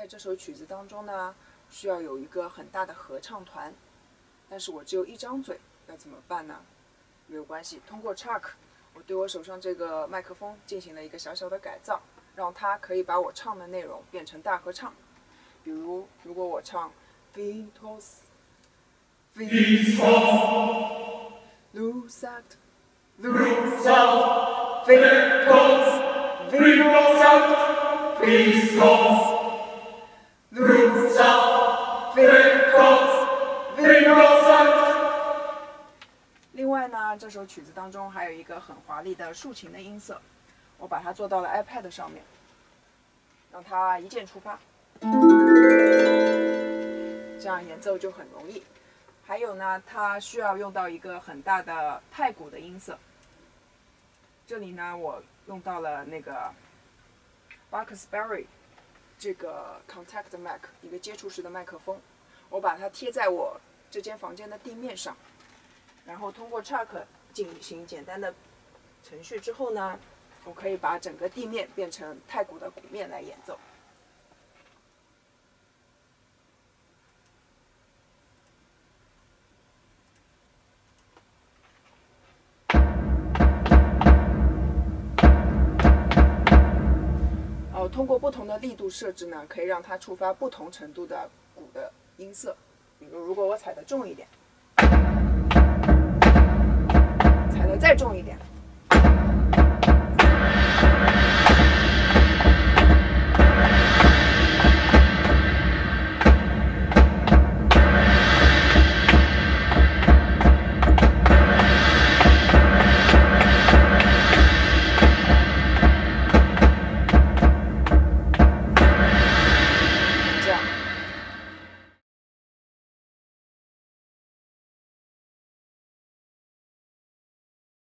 在这首曲子当中呢，需要有一个很大的合唱团，但是我只有一张嘴，要怎么办呢？没有关系，通过 Chuck， 我对我手上这个麦克风进行了一个小小的改造，让它可以把我唱的内容变成大合唱。比如，如果我唱 Fithos Lusec Wecos Vinosec Fithos Lusec Wecos Vinosec。另外呢，这首曲子当中还有一个很华丽的竖琴的音色，我把它做到了 iPad 上面，让它一键触发，这样演奏就很容易。还有呢，它需要用到一个很大的太鼓的音色，这里呢我用到了那个 Bucksberry 这个 contact mic 一个接触式的麦克风，我把它贴在我这间房间的地面上，然后通过 Chuck 进行简单的程序之后呢，我可以把整个地面变成太鼓的鼓面来演奏。通过不同的力度设置呢，可以让它触发不同程度的鼓的音色。比如，如果我踩得重一点，踩得再重一点，